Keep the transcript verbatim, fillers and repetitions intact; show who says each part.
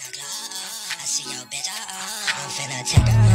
Speaker 1: I see your bitch, uh, I'm finna take her